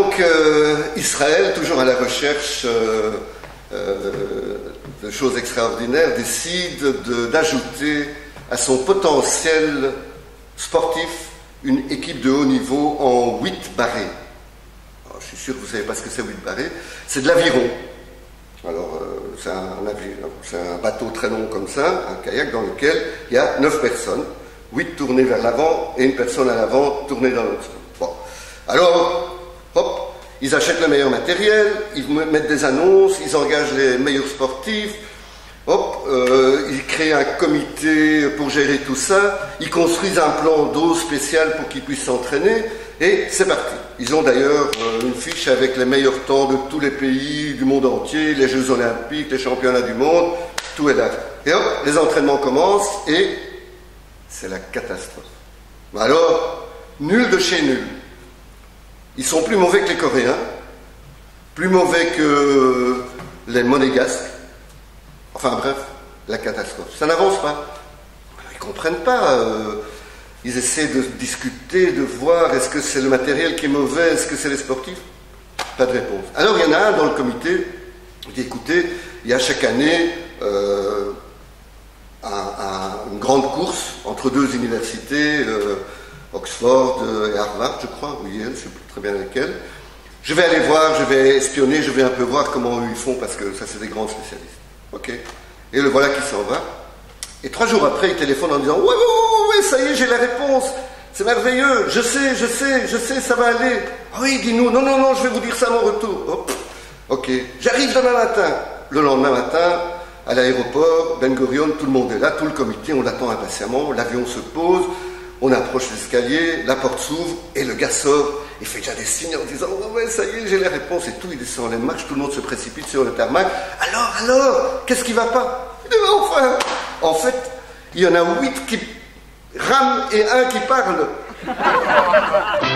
donc, Israël, toujours à la recherche de choses extraordinaires, décide d'ajouter à son potentiel sportif une équipe de haut niveau en 8 barrés. Alors, je suis sûr que vous ne savez pas ce que c'est 8 barrés. C'est de l'aviron. Alors, c'est un bateau très long comme ça, un kayak dans lequel il y a 9 personnes, 8 tournées vers l'avant et une personne à l'avant tournée dans l'autre sens. Bon. Alors, hop, ils achètent le meilleur matériel, ils mettent des annonces, ils engagent les meilleurs sportifs, hop, ils créent un comité pour gérer tout ça, ils construisent un plan d'eau spécial pour qu'ils puissent s'entraîner, et c'est parti. Ils ont d'ailleurs une fiche avec les meilleurs temps de tous les pays du monde entier, les Jeux Olympiques, les championnats du monde, tout est là. Et hop, les entraînements commencent, et c'est la catastrophe. Alors, nul de chez nul. Ils sont plus mauvais que les Coréens, plus mauvais que les Monégasques. Enfin bref, la catastrophe. Ça n'avance pas. Ils ne comprennent pas. Ils essaient de discuter, de voir est-ce que c'est le matériel qui est mauvais, est-ce que c'est les sportifs. Pas de réponse. Alors il y en a un dans le comité qui dit écoutez, il y a chaque année une grande course entre 2 universités, Oxford et Harvard, je crois, oui, je ne sais plus très bien lesquelles. Je vais aller voir, je vais espionner, je vais un peu voir comment eux ils font, parce que ça c'est des grands spécialistes. Ok. Et le voilà qui s'en va. Et 3 jours après, il téléphone en disant ouais, ça y est, j'ai la réponse. C'est merveilleux, je sais, ça va aller. Ah oui, dis-nous, non, je vais vous dire ça à mon retour. Hop. Ok, j'arrive demain matin. Le lendemain matin, à l'aéroport, Ben Gurion, tout le monde est là, tout le comité, on l'attend impatiemment, l'avion se pose, on approche l'escalier, la porte s'ouvre, et le gars sort, il fait déjà des signes en disant « ouais, ça y est, j'ai les réponses » et tout, il descend les marches, tout le monde se précipite sur le tarmac. Alors, qu'est-ce qui va pas? Il dit « enfin, en fait, il y en a 8 qui rament et 1 qui parle. »